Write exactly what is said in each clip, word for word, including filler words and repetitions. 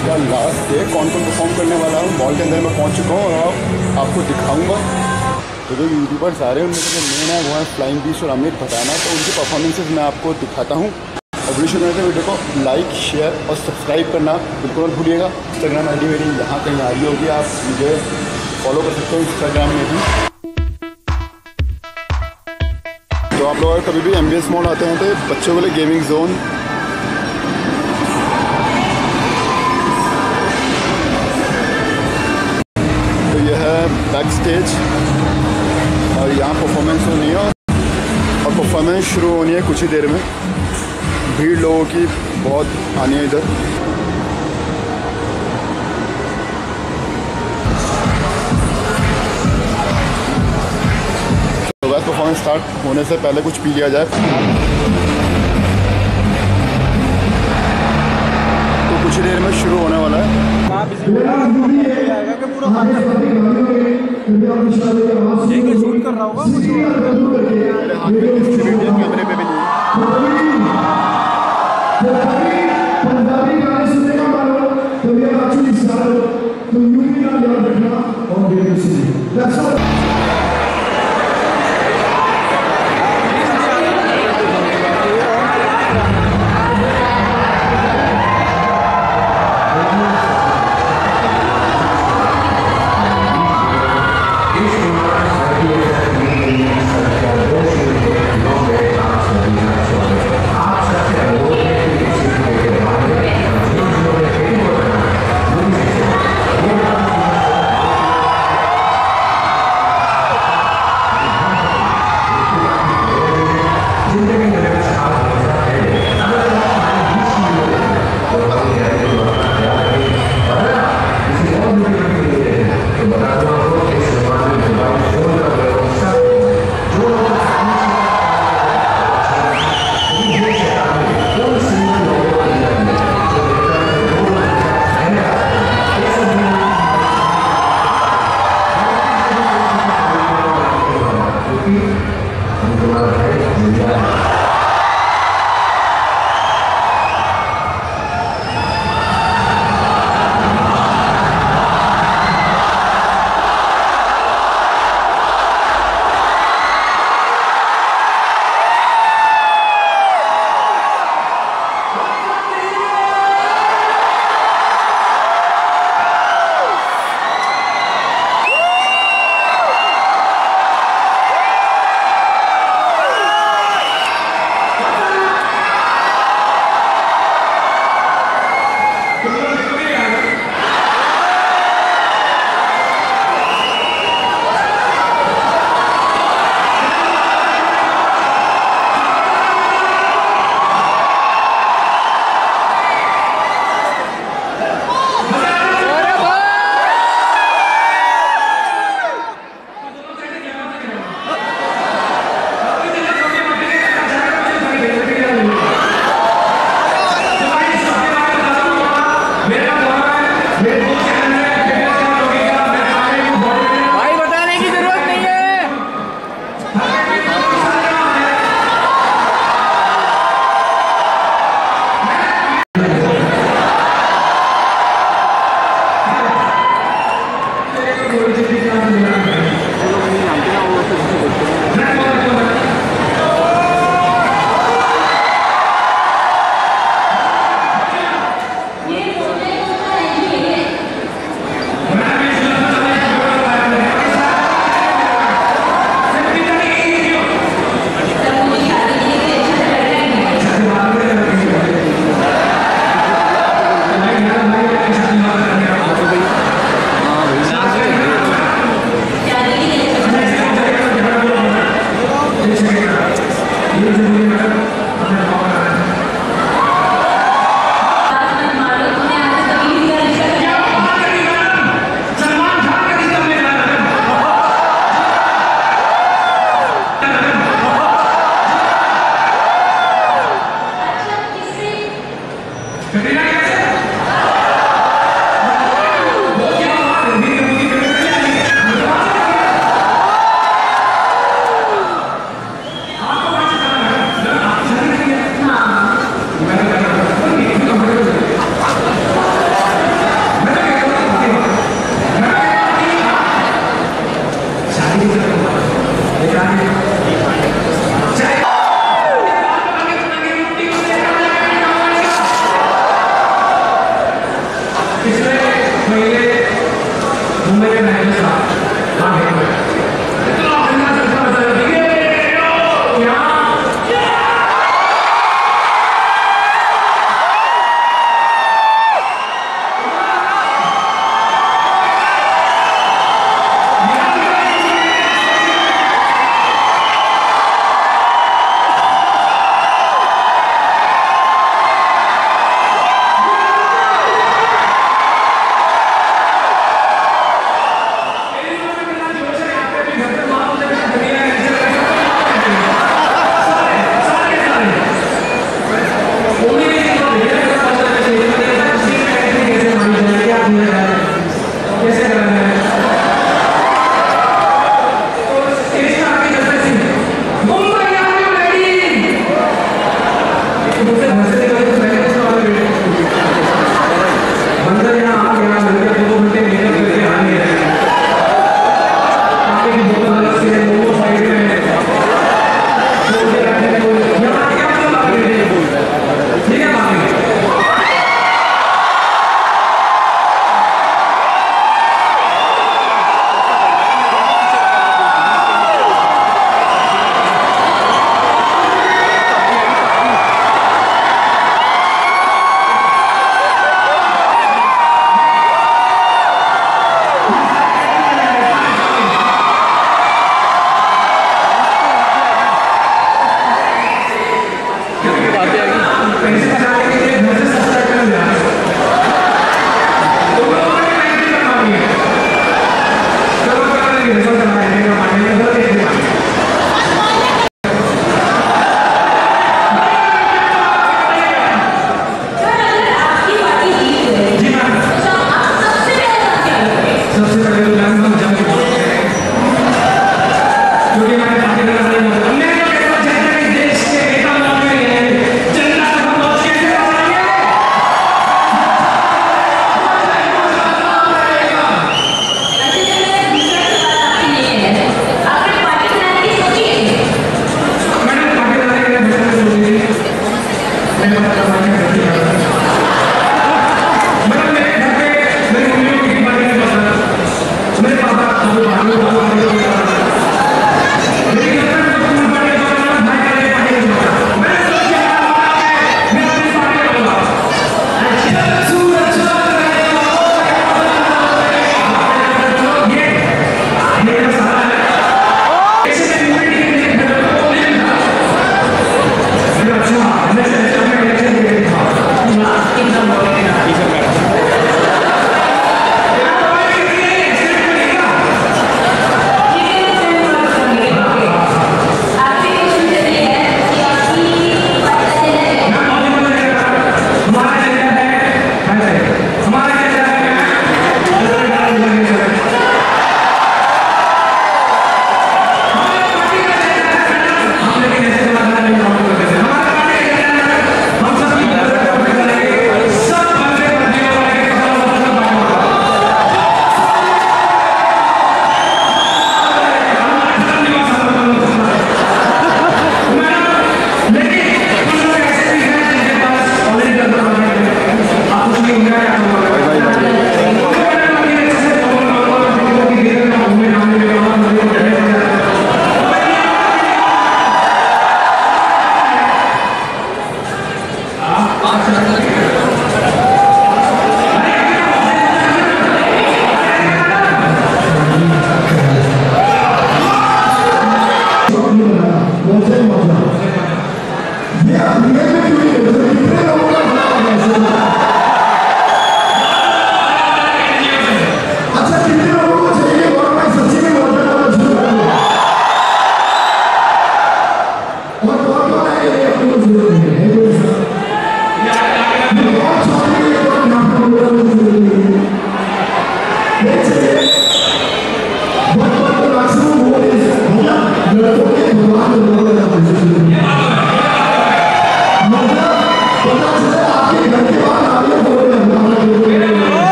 का last day, कौन कौन परफॉर्म करने वाला हूँ। मॉल के अंदर मैं पहुँच चुका हूँ और आप, आपको दिखाऊँगा। तो जो यूट्यूबर्स आ रहे हैं उनमें से जो मेन है वो है फ्लाइंग बीस्ट और अमित भटाना। तो उनकी परफॉर्मेंसेज मैं आपको दिखाता हूँ। और वीडियो शुरू करने से वीडियो को लाइक, शेयर और सब्सक्राइब करना बिल्कुल मत भूलिएगा। इंस्टाग्राम आई डी मेरी यहाँ कहीं आ रही होगी, आप मुझे फॉलो कर सकते हो इंस्टाग्राम में भी। तो आप लोग कभी भी एमबीएस मॉल आते हैं तो बच्चों के लिए गेमिंग जोन, तो यह है बैक स्टेज और यहाँ परफॉर्मेंस होनी है और परफॉर्मेंस शुरू होनी है कुछ ही देर में। भीड़ लोगों की बहुत आनी है इधर। तो बस परफॉर्मेंस स्टार्ट होने से पहले कुछ पी लिया जाए। तो कुछ ही देर में शुरू होने वाला है। शूट कर रहा होगा मेरे हाथ में डिस्ट्रीब्यूटर कैमरे पे भी नहीं है। पंजाबी गाने सुनेगा मानो तो ये एक्चुअली स्टार तो यू भी ना याद रखना और बेसिकली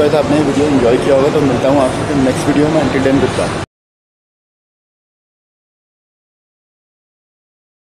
उम्मीद करता आपने वीडियो एंजॉय किया होगा। तो मिलता हूँ आपसे नेक्स्ट वीडियो में। Until then good bye.